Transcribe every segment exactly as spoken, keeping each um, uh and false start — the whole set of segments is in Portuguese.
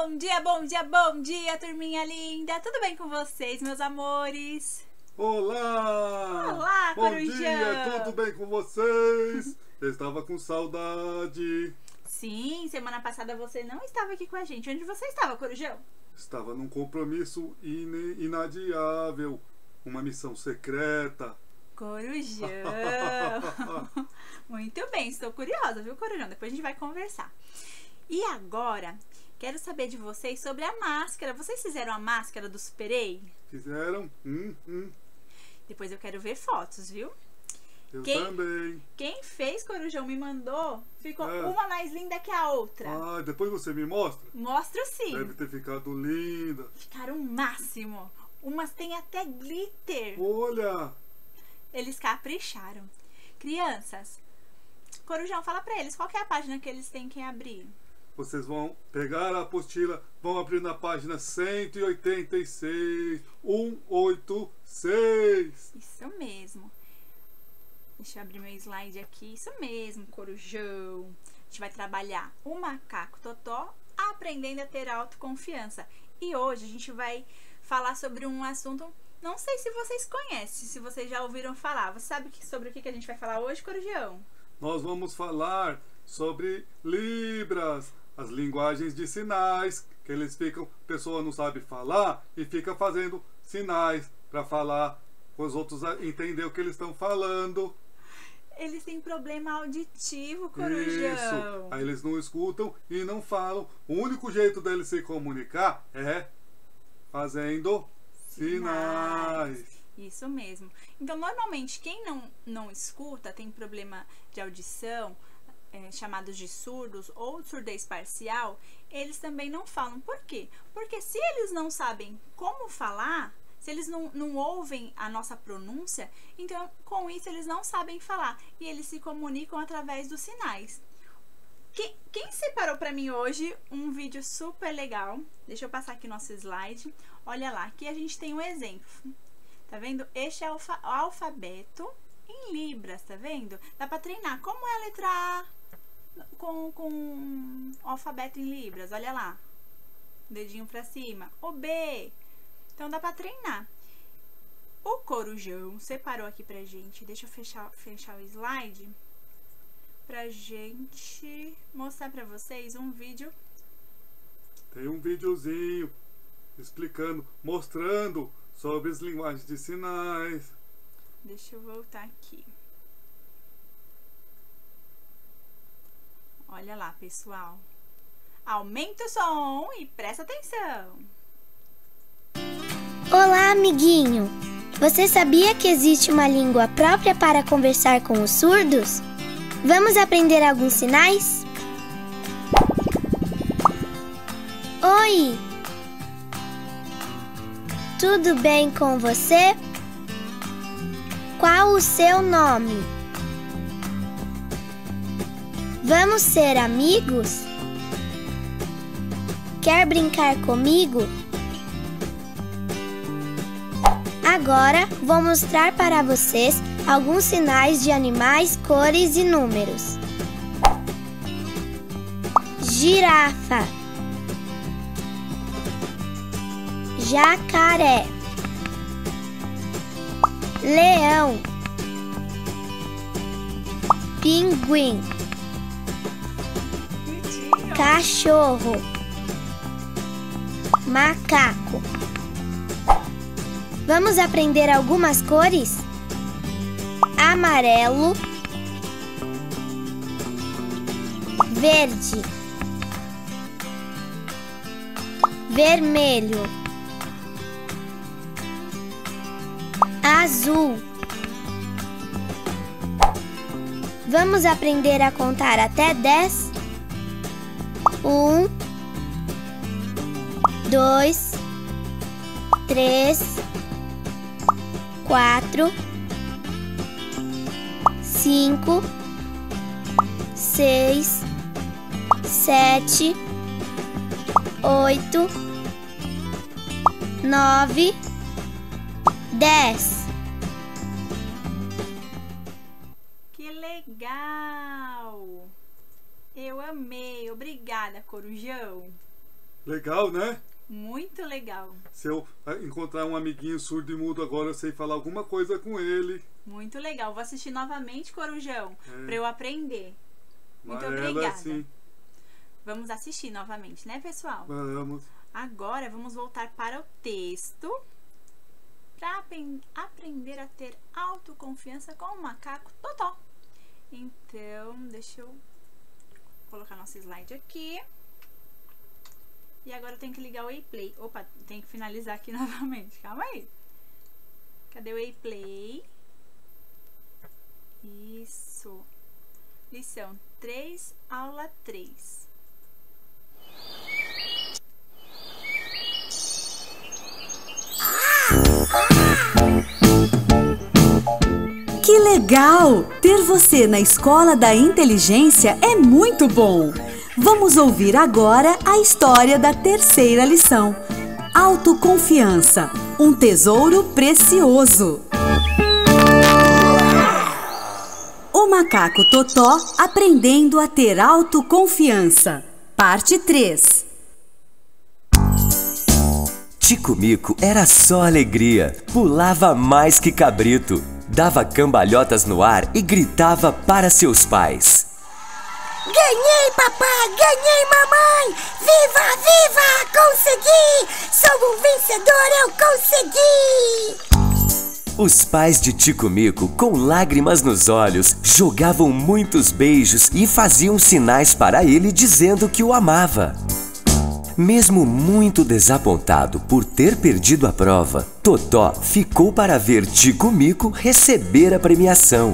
Bom dia, bom dia, bom dia, turminha linda! Tudo bem com vocês, meus amores? Olá! Olá, bom Corujão! dia, tudo bem com vocês? Eu estava com saudade. Sim, semana passada você não estava aqui com a gente. Onde você estava, Corujão? Estava num compromisso ine- inadiável, uma missão secreta. Corujão! Muito bem, estou curiosa, viu, Corujão? Depois a gente vai conversar. E agora, quero saber de vocês sobre a máscara. Vocês fizeram a máscara do Superei? Fizeram? Hum, hum. Depois eu quero ver fotos, viu? Eu Quem- também. Quem fez, Corujão, me mandou. Ficou É. uma mais linda que a outra. Ah, depois você me mostra? Mostro sim. Deve ter ficado linda. Ficaram o máximo. Umas têm até glitter. Olha! Eles capricharam. Crianças, Corujão, fala pra eles qual que é a página que eles têm que abrir. Vocês vão pegar a apostila, vão abrir na página cento e oitenta e seis. cento e oitenta e seis. Isso mesmo. Deixa eu abrir meu slide aqui. Isso mesmo, Corujão. A gente vai trabalhar o macaco Totó aprendendo a ter autoconfiança. E hoje a gente vai falar sobre um assunto, não sei se vocês conhecem, se vocês já ouviram falar. Você sabe que- sobre o que que a gente vai falar hoje, Corujão? Nós vamos falar sobre Libras, as linguagens de sinais, que eles ficam, a pessoa não sabe falar e fica fazendo sinais para falar, para os outros a- entender o que eles estão falando. Eles têm problema auditivo, Isso. Corujão. Aí eles não escutam e não falam. O único jeito deles se comunicar é fazendo sinais. Isso mesmo. Então, normalmente, quem não, não escuta, tem problema de audição, é, chamados de surdos ou surdez parcial, eles também não falam. Por quê? Porque se eles não sabem como falar, se eles não, não ouvem a nossa pronúncia, então, com isso, eles não sabem falar. E eles se comunicam através dos sinais. Quem, quem separou pra mim hoje um vídeo super legal? Deixa eu passar aqui nosso slide. Olha lá, aqui a gente tem um exemplo. Tá vendo? Este é o alfa- o alfabeto em Libras, tá vendo? Dá pra treinar. Como é a letra A com, com o alfabeto em Libras? Olha lá. Dedinho pra cima. O B. Então dá pra treinar. O Corujão separou aqui pra gente. Deixa eu fechar, fechar o slide. Pra gente mostrar pra vocês um vídeo. Tem um videozinho explicando, mostrando sobre as linguagens de sinais. Deixa eu voltar aqui. Olha lá, pessoal. Aumenta o som e presta atenção. Olá, amiguinho! Você sabia que existe uma língua própria para conversar com os surdos? Vamos aprender alguns sinais? Oi! Tudo bem com você? Qual o seu nome? Vamos ser amigos? Quer brincar comigo? Agora vou mostrar para vocês alguns sinais de animais, cores e números. Girafa, jacaré, leão, pinguim, Bonitinho. cachorro, macaco. Vamos aprender algumas cores? Amarelo, verde, vermelho, azul. Vamos aprender a contar até dez? Um, dois, três, quatro, cinco, seis, sete, oito, nove, dez. Que legal! Eu amei. Obrigada, Corujão. Legal, né? Muito legal. Se eu encontrar um amiguinho surdo e mudo agora, eu sei falar alguma coisa com ele. Muito legal. Vou assistir novamente, Corujão, É. para eu aprender. Muito Amarela, obrigada. sim. Vamos assistir novamente, né, pessoal? Vamos. Agora vamos voltar para o texto para aprender a ter autoconfiança com o macaco Totó. Então, deixa eu colocar nosso slide aqui. E agora eu tenho que ligar o iPlay. Opa, tem que finalizar aqui novamente. Calma aí. Cadê o iPlay? Isso. Lição três, aula três. Que legal! Ter você na Escola da Inteligência é muito bom! Vamos ouvir agora a história da terceira lição. Autoconfiança, um tesouro precioso. O macaco Totó aprendendo a ter autoconfiança. Parte três. Tico-Mico era só alegria, pulava mais que cabrito, dava cambalhotas no ar e gritava para seus pais. Ganhei, papai! Ganhei, mamãe! Viva, viva! Consegui! Sou um vencedor, eu consegui! Os pais de Tico-Mico, com lágrimas nos olhos, jogavam muitos beijos e faziam sinais para ele dizendo que o amava. Mesmo muito desapontado por ter perdido a prova, Totó ficou para ver Tico-Mico receber a premiação.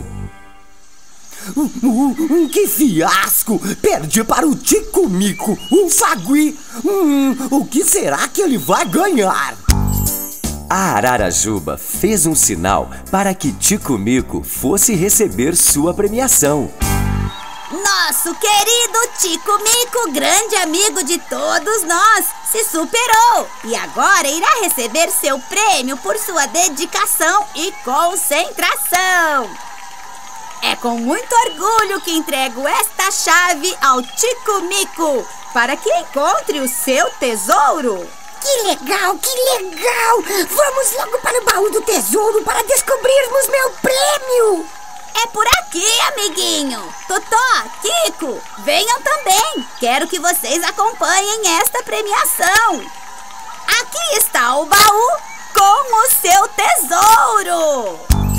Uh, uh, que fiasco! Perdi para o Tico-Mico, um sagui! Hum, o que será que ele vai ganhar? A Ararajuba fez um sinal para que Tico-Mico fosse receber sua premiação. Nosso querido Tico-Mico, grande amigo de todos nós, se superou e agora irá receber seu prêmio por sua dedicação e concentração. É com muito orgulho que entrego esta chave ao Tico-Mico para que encontre o seu tesouro. Que legal, que legal! Vamos logo para o baú do tesouro para descobrirmos meu prêmio! É por aqui, amiguinho! Totó, Tico, venham também! Quero que vocês acompanhem esta premiação! Aqui está o baú com o seu tesouro!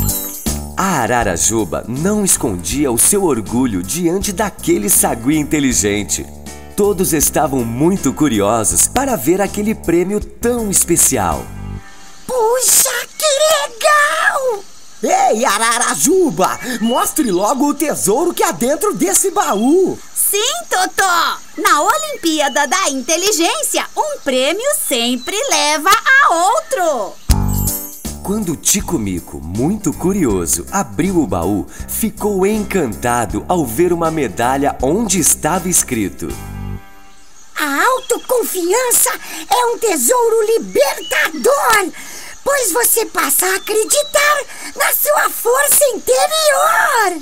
A Ararajuba não escondia o seu orgulho diante daquele sagui inteligente. Todos estavam muito curiosos para ver aquele prêmio tão especial. Puxa, que legal! Ei, Ararajuba, mostre logo o tesouro que há dentro desse baú. Sim, Totó! Na Olimpíada da Inteligência, um prêmio sempre leva a outro. Quando Tico-Mico, muito curioso, abriu o baú, ficou encantado ao ver uma medalha onde estava escrito: A autoconfiança é um tesouro libertador, pois você passa a acreditar na sua força interior.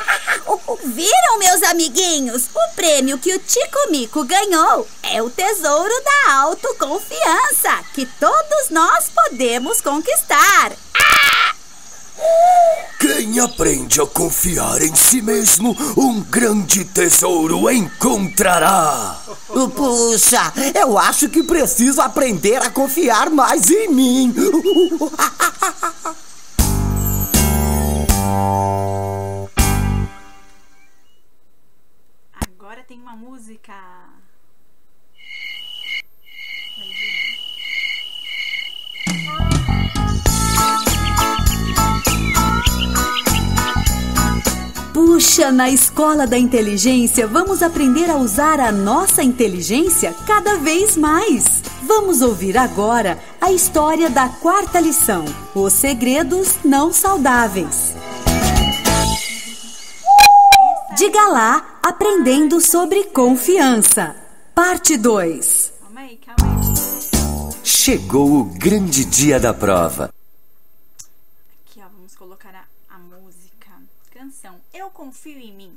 Viram, meus amiguinhos? O prêmio que o Tico-Mico ganhou é o tesouro da autoconfiança, que todos nós podemos conquistar. Quem aprende a confiar em si mesmo, um grande tesouro encontrará. Puxa, eu acho que preciso aprender a confiar mais em mim. Agora tem uma música. Puxa, na Escola da Inteligência vamos aprender a usar a nossa inteligência cada vez mais. Vamos ouvir agora a história da quarta lição: Os segredos não saudáveis. Diga lá, aprendendo sobre confiança. Parte dois. Calma aí, calma aí. Chegou o grande dia da prova. Aqui, ó, vamos colocar a, a música, canção Eu Confio em Mim.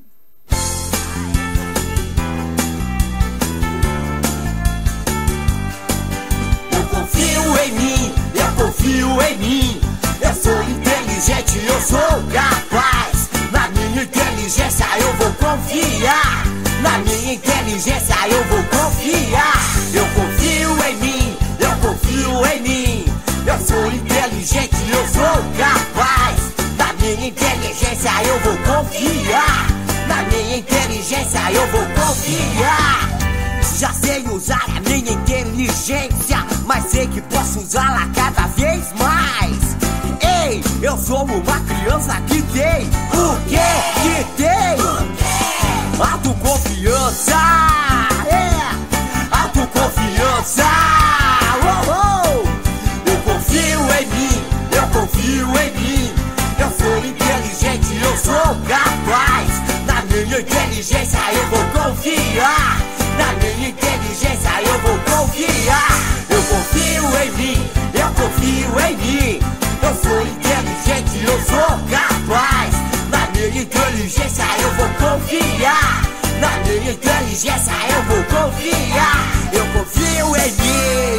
inteligência eu vou confiar. Eu confio em mim, eu confio em mim. Eu sou inteligente, eu sou capaz. Na minha inteligência eu vou confiar. Na minha inteligência eu vou confiar. Já sei usar a minha inteligência, mas sei que posso usá-la cada vez mais. Ei, eu sou uma criança que tem o quê? Que tem autoconfiança. É, autoconfiança. Oh, oh. Eu confio em mim, eu confio em mim. Eu sou inteligente, eu sou capaz. Na minha inteligência eu vou confiar. Na minha inteligência eu vou confiar. Eu confio em mim, eu confio em mim. Eu sou inteligente, eu sou capaz. Na minha inteligência eu vou confiar. Na minha inteligência eu vou confiar. Eu confio em mim.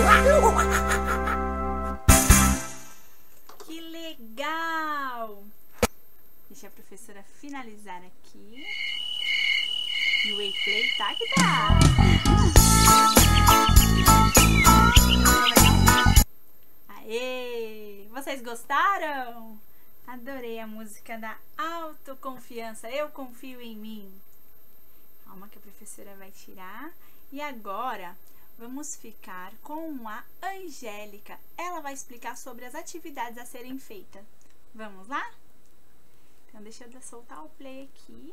Que legal! Deixa a professora finalizar aqui. E o Wayplay tá que tá! Aê! Vocês gostaram? Adorei a música da autoconfiança. Eu confio em mim. Calma que a professora vai tirar. E agora vamos ficar com a Angélica. Ela vai explicar sobre as atividades a serem feitas. Vamos lá? Então deixa eu soltar o play aqui.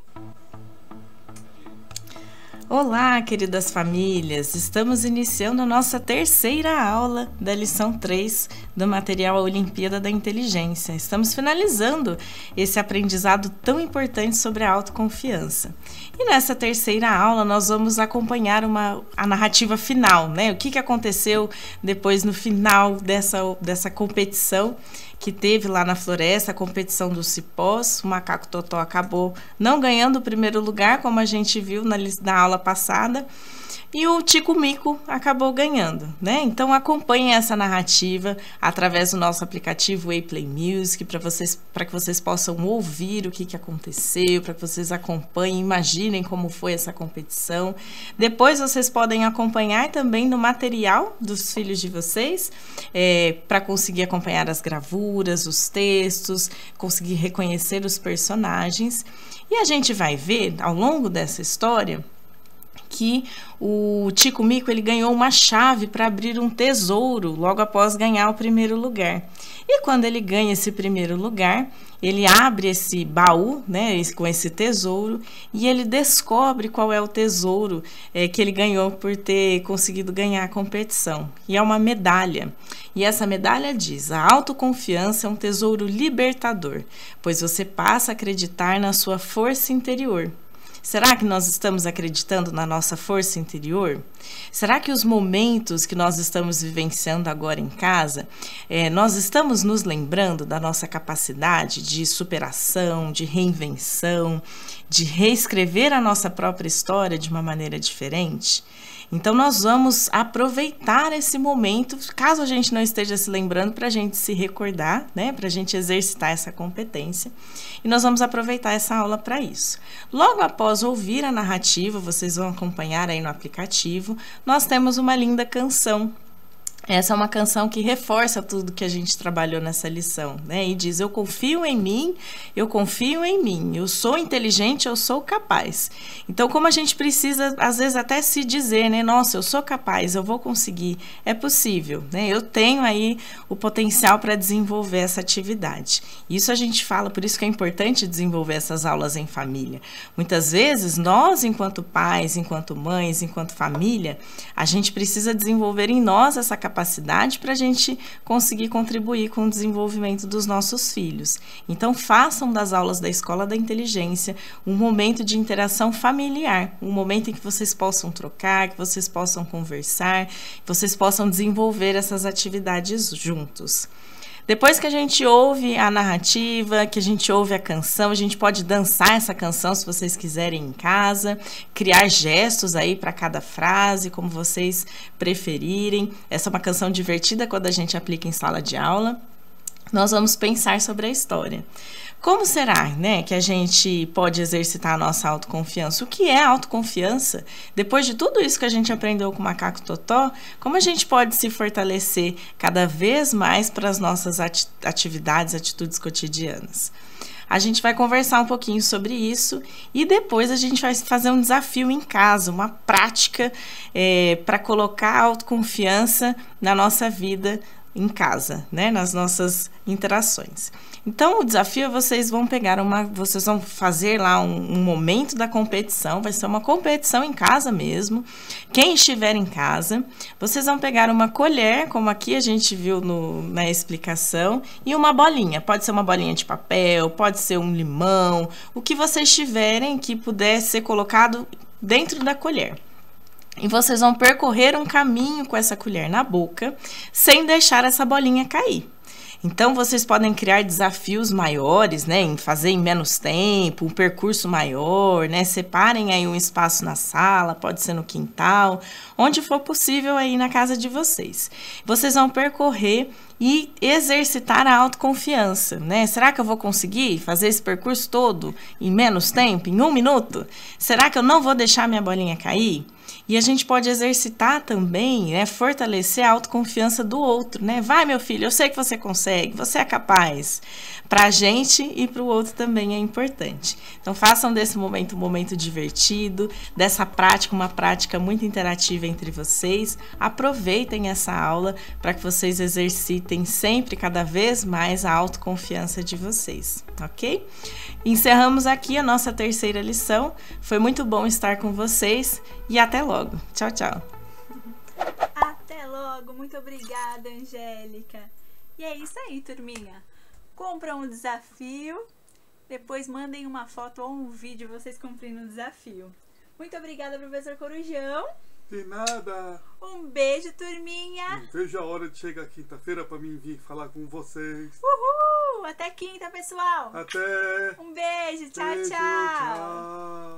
Olá, queridas famílias! Estamos iniciando a nossa terceira aula da lição três do material Olimpíada da Inteligência. Estamos finalizando esse aprendizado tão importante sobre a autoconfiança. E nessa terceira aula nós vamos acompanhar uma, a narrativa final, né? O que, que aconteceu depois no final dessa, dessa competição que teve lá na floresta, a competição dos cipós. O macaco Totó acabou não ganhando o primeiro lugar, como a gente viu na, na aula passada, e o Tico Mico acabou ganhando, né? Então acompanhem essa narrativa através do nosso aplicativo Wayplay Music, para vocês, para que vocês possam ouvir o que, que aconteceu, para que vocês acompanhem, imaginem como foi essa competição. Depois vocês podem acompanhar também no material dos filhos de vocês, é, para conseguir acompanhar as gravuras, os textos, conseguir reconhecer os personagens. E a gente vai ver ao longo dessa história que o Tico Mico ele ganhou uma chave para abrir um tesouro logo após ganhar o primeiro lugar. E quando ele ganha esse primeiro lugar, ele abre esse baú, né, com esse tesouro, e ele descobre qual é o tesouro é, que ele ganhou por ter conseguido ganhar a competição. E é uma medalha. E essa medalha diz: a autoconfiança é um tesouro libertador, pois você passa a acreditar na sua força interior. Será que nós estamos acreditando na nossa força interior? Será que os momentos que nós estamos vivenciando agora em casa, é, nós estamos nos lembrando da nossa capacidade de superação, de reinvenção, de reescrever a nossa própria história de uma maneira diferente? Então nós vamos aproveitar esse momento, caso a gente não esteja se lembrando, para a gente se recordar, né, para a gente exercitar essa competência. E nós vamos aproveitar essa aula para isso. Logo após ouvir a narrativa, vocês vão acompanhar aí no aplicativo, nós temos uma linda canção. Essa é uma canção que reforça tudo que a gente trabalhou nessa lição, né? E diz: eu confio em mim, eu confio em mim, eu sou inteligente, eu sou capaz. Então, como a gente precisa, às vezes, até se dizer, né? Nossa, eu sou capaz, eu vou conseguir. É possível, né? Eu tenho aí o potencial para desenvolver essa atividade. Isso a gente fala, por isso que é importante desenvolver essas aulas em família. Muitas vezes, nós, enquanto pais, enquanto mães, enquanto família, a gente precisa desenvolver em nós essa capacidade capacidade para a gente conseguir contribuir com o desenvolvimento dos nossos filhos. Então, façam das aulas da Escola da Inteligência um momento de interação familiar, um momento em que vocês possam trocar, que vocês possam conversar, que vocês possam desenvolver essas atividades juntos. Depois que a gente ouve a narrativa, que a gente ouve a canção, a gente pode dançar essa canção se vocês quiserem em casa, criar gestos aí para cada frase, como vocês preferirem. Essa é uma canção divertida quando a gente aplica em sala de aula. Nós vamos pensar sobre a história. Como será, né, que a gente pode exercitar a nossa autoconfiança? O que é autoconfiança? Depois de tudo isso que a gente aprendeu com o Macaco Totó, como a gente pode se fortalecer cada vez mais para as nossas ati- atividades, atitudes cotidianas? A gente vai conversar um pouquinho sobre isso e depois a gente vai fazer um desafio em casa, uma prática é, para colocar a autoconfiança na nossa vida em casa, né, nas nossas interações. Então, o desafio é vocês vão pegar uma, vocês vão fazer lá um, um momento da competição, vai ser uma competição em casa mesmo. Quem estiver em casa, vocês vão pegar uma colher, como aqui a gente viu no, na explicação, e uma bolinha. Pode ser uma bolinha de papel, pode ser um limão, o que vocês tiverem que puder ser colocado dentro da colher. E vocês vão percorrer um caminho com essa colher na boca, sem deixar essa bolinha cair. Então, vocês podem criar desafios maiores, né, em fazer em menos tempo, um percurso maior, né, separem aí um espaço na sala, pode ser no quintal, onde for possível aí na casa de vocês. Vocês vão percorrer e exercitar a autoconfiança, né? Será que eu vou conseguir fazer esse percurso todo em menos tempo, em um minuto? Será que eu não vou deixar minha bolinha cair? E a gente pode exercitar também, né, fortalecer a autoconfiança do outro, né? Vai, meu filho, eu sei que você consegue, você é capaz. Para a gente e para o outro também é importante. Então, façam desse momento um momento divertido, dessa prática, uma prática muito interativa entre vocês. Aproveitem essa aula para que vocês exercitem sempre, cada vez mais, a autoconfiança de vocês, ok? Encerramos aqui a nossa terceira lição. Foi muito bom estar com vocês e até logo. Tchau, tchau. Até logo. Muito obrigada, Angélica. E é isso aí, turminha. Compram um desafio, depois mandem uma foto ou um vídeo vocês cumprindo o desafio. Muito obrigada, professor Corujão. De nada. Um beijo, turminha. Não vejo a hora de chegar quinta-feira para mim vir falar com vocês. Uhul! Até quinta, pessoal. Até. Um beijo. Tchau, Beijo, tchau. tchau.